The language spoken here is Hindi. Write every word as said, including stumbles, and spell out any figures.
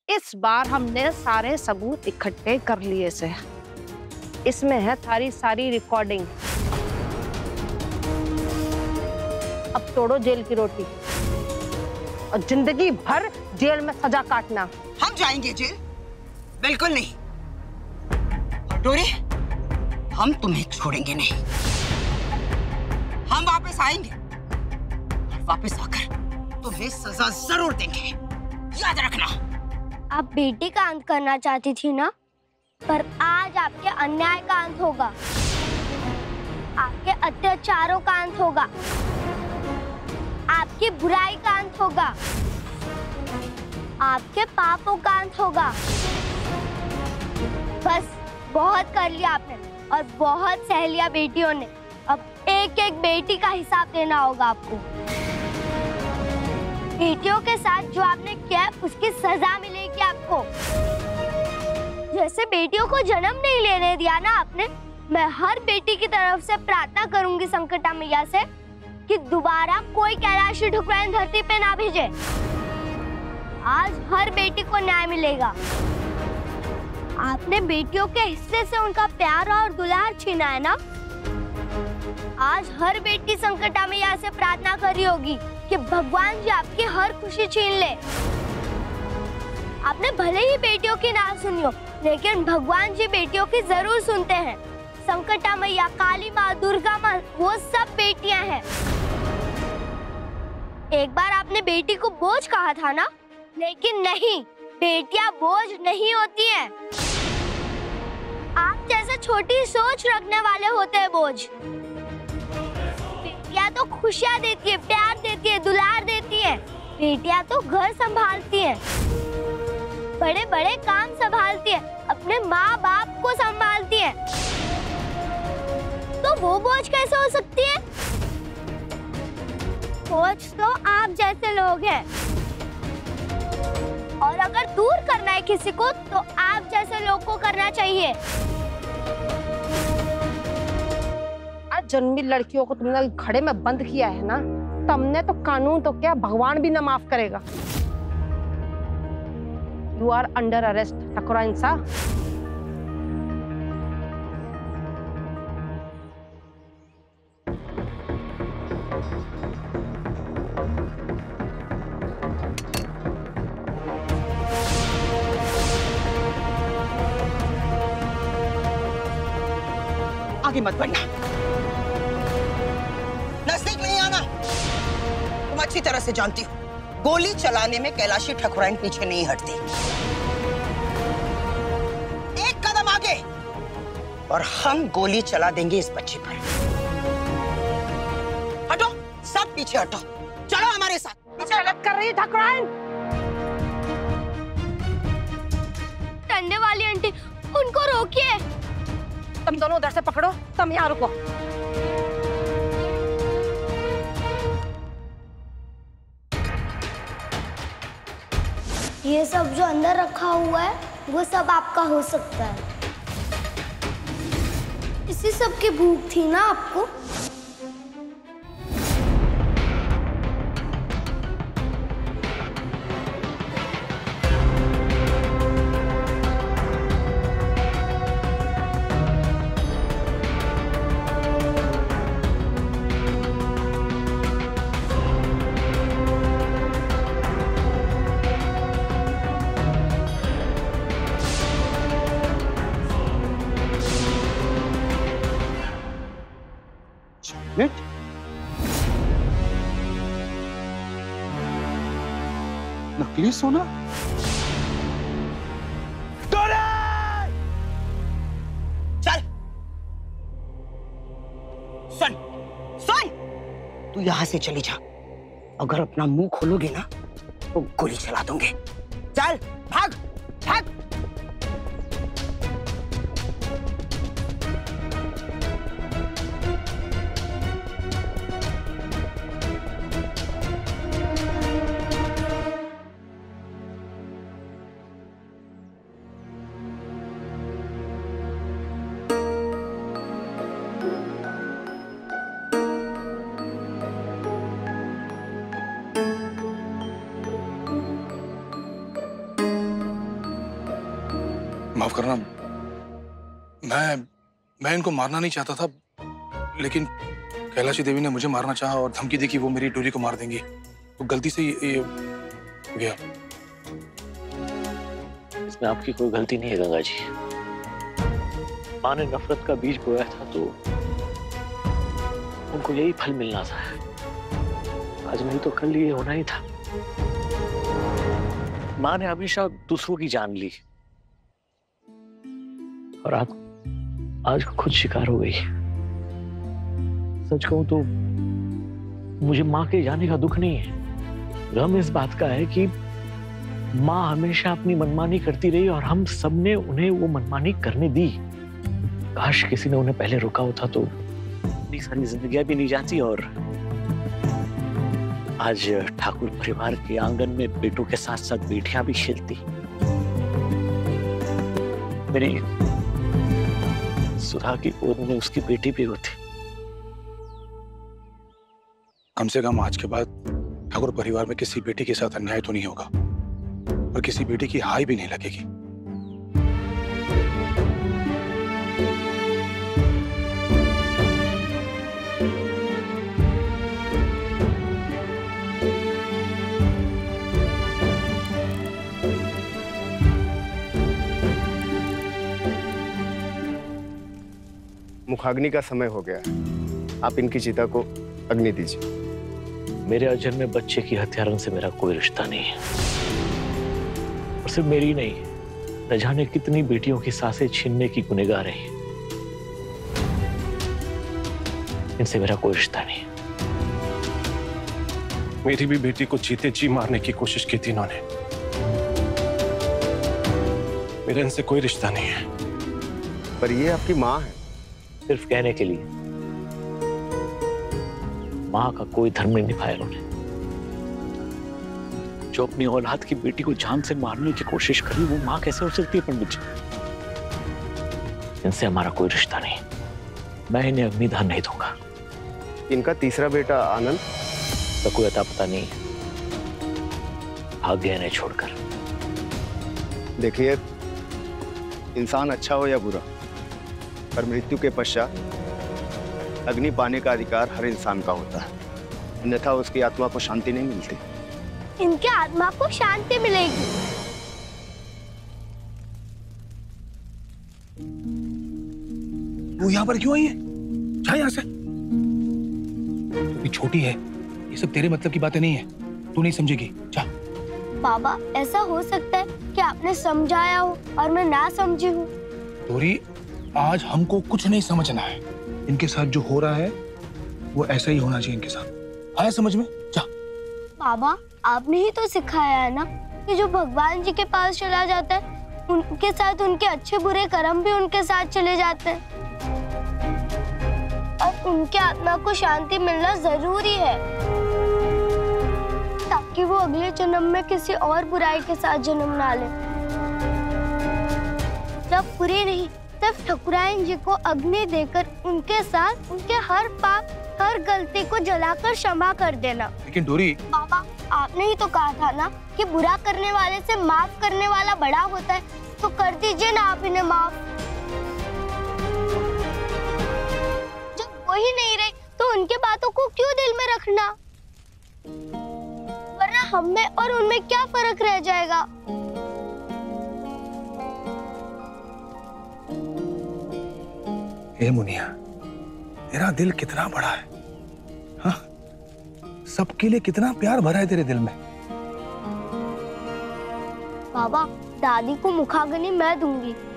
इस बार हमने सारे सबूत इकट्ठे कर लिए से। इसमें है थारी सारी रिकॉर्डिंग। अब तोड़ो जेल की रोटी और जिंदगी भर जेल में सजा काटना। हम जाएंगे जेल? बिल्कुल नहीं। डोरी, हम तुम्हें छोड़ेंगे नहीं। हम वापस आएंगे और वापस आकर तुम्हें सजा जरूर देंगे, याद रखना। आप बेटी का अंत करना चाहती थी ना, पर आज आपके अन्याय का अंत होगा, आपके अत्याचारों का अंत होगा, आपकी बुराई का अंत होगा, आपके पापों का अंत होगा। बस बहुत कर लिया आपने और बहुत सह लिया बेटियों ने। अब एक एक बेटी का हिसाब देना होगा आपको। बेटियों के साथ जो आपने किया उसकी सजा मिलेगी आपको। जैसे बेटियों को जन्म नहीं लेने दिया ना आपने, मैं हर बेटी की तरफ से प्रार्थना करूंगी संकटा मैया से कि दोबारा कोई कैलाशी ठुकराइन धरती पे ना भेजे। आज हर बेटी को न्याय मिलेगा। आपने बेटियों के हिस्से से उनका प्यार और दुलार छीना है ना, आज हर बेटी संकटा मैया से प्रार्थना कर रही होगी कि भगवान जी आपकी हर खुशी छीन ले। आपने भले ही बेटियों की ना सुनी हो, लेकिन भगवान जी बेटियों की जरूर सुनते हैं। संकटा मैया, काली माँ, दुर्गा माँ, वो सब बेटियां हैं। एक बार आपने बेटी को बोझ कहा था ना, लेकिन नहीं, बेटियां बोझ नहीं होती हैं। आप जैसे छोटी सोच रखने वाले होते हैं बोझ। बेटियां तो खुशियां देती है, प्यार देती है, दुलार देती है। बेटियां तो घर संभालती हैं, बड़े बड़े काम संभालती है, अपने माँ बाप को संभालती है। तो वो बोझ कैसे हो सकती है? बोझ तो आप जैसे लोग हैं। और अगर दूर करना है किसी को तो आप जैसे लोग को करना चाहिए। आज जन्मी लड़कियों को तुमने घड़े में बंद किया है ना, तुमने तो कानून तो क्या भगवान भी ना माफ करेगा। यू आर अंडर अरेस्ट ठकुराइन सा। आगे मत बढ़ना, नजदीक नहीं आना। तुम अच्छी तरह से जानती हो, गोली चलाने में कैलाशी ठकुराइन पीछे नहीं हटती। एक कदम आगे और हम गोली चला देंगे इस बच्चे पर। हटो, सब पीछे हटो, चलो हमारे साथ। पीछे गलत कर रही है ठकुराइन। टंडे वाली आंटी, उनको रोकिए। तुम दोनों उधर से पकड़ो, तुम यहाँ रुको। ये सब जो अंदर रखा हुआ है वो सब आपका हो सकता है। इसी सब की भूख थी ना आपको। नकली सोना? चल, सुन सुन, तू यहां से चली जा। अगर अपना मुंह खोलोगे ना तो गोली चला दूंगे। चल भाग भाग। माफ करना, मैं मैं इनको मारना नहीं चाहता था, लेकिन कैलाशी देवी ने मुझे मारना चाहा और धमकी दी कि वो मेरी डोरी को मार देंगी, तो गलती से ये हो गया। इसमें आपकी कोई गलती नहीं है गंगा जी। माँ ने नफरत का बीज बोया था तो उनको यही फल मिलना था। आज नहीं तो कल ये होना ही था। माँ ने हमेशा दूसरों की जान ली और आप आज खुद शिकार हो गई। सच कहूं तो मुझे माँ के जाने का दुख नहीं है, गम इस बात का है कि माँ हमेशा अपनी मनमानी करती रही और हम सबने उन्हें वो मनमानी करने दी। काश किसी ने उन्हें पहले रोका होता तो इतनी सारी जिंदगियां भी नहीं जाती और आज ठाकुर परिवार के आंगन में बेटों के साथ साथ बेटियां भी खेलती। मेरी सुधा की गोद में उसकी बेटी भी होती। कम से कम आज के बाद ठाकुर परिवार में किसी बेटी के साथ अन्याय तो नहीं होगा और किसी बेटी की हाय भी नहीं लगेगी। मुखाग्नि का समय हो गया है, आप इनकी चिता को अग्नि दीजिए। मेरे अजन्मे बच्चे की हत्यारन से मेरा कोई रिश्ता नहीं है और सिर्फ मेरी नहीं, न जाने कितनी बेटियों की सांसें छीनने की गुनहगार है। इनसे मेरा कोई रिश्ता नहीं। मेरी भी बेटी को जीते जी मारने की कोशिश की थी इन्होंने। मेरा इनसे कोई रिश्ता नहीं है। पर ये आपकी माँ है। सिर्फ कहने के लिए। माँ का कोई धर्म नहीं निभाया उन्होंने। जो अपनी औलाद की बेटी को जान से मारने की कोशिश करी वो माँ कैसे हो सकती है पंडित जी? इनसे हमारा कोई रिश्ता नहीं। मैं इन्हें अग्निदान नहीं दूंगा। इनका तीसरा बेटा आनंद तो कोई अता पता नहीं, भाग गया इन्हें छोड़कर। देखिए, इंसान अच्छा हो या बुरा, पर मृत्यु के पश्चात अग्नि पाने का अधिकार हर इंसान का होता है, अन्यथा उसकी आत्मा को शांति नहीं मिलती। इनके आत्मा को शांति मिलेगी। वो यहाँ पर क्यों आई है? जा यहाँ से। तू भी छोटी है, ये सब तेरे मतलब की बातें नहीं है, तू नहीं समझेगी। जा। बाबा, ऐसा हो सकता है कि आपने समझाया हो और मैं ना समझी हूँ। डोरी, आज हमको कुछ नहीं समझना है। इनके साथ जो हो रहा है वो ऐसा ही होना चाहिए इनके साथ। आया समझ में? जा। बाबा, आपने ही तो सिखाया है ना कि जो भगवान जी के पास चला जाता है उनके साथ उनके अच्छे बुरे कर्म भी उनके साथ चले जाते हैं और उनके आत्मा को शांति मिलना जरूरी है ताकि वो अगले जन्म में किसी और बुराई के साथ जन्म ना ले। जब बुरे नहीं, तब ठाकुरायन जी को अग्नि देकर उनके साथ उनके हर पाप हर गलती को जलाकर क्षमा कर देना। लेकिन डोरी, बाबा, आपने ही तो कहा था ना कि बुरा करने वाले से माफ करने वाला बड़ा होता है, तो कर दीजिए ना आप इन्हें माफ। जब वो ही नहीं रहे तो उनके बातों को क्यों दिल में रखना, वरना हम में और उनमें क्या फर्क रह जाएगा। हे मुनिया, तेरा दिल कितना बड़ा है, हाँ? सबके लिए कितना प्यार भरा है तेरे दिल में। बाबा, दादी को मुखाग्नि मैं दूंगी।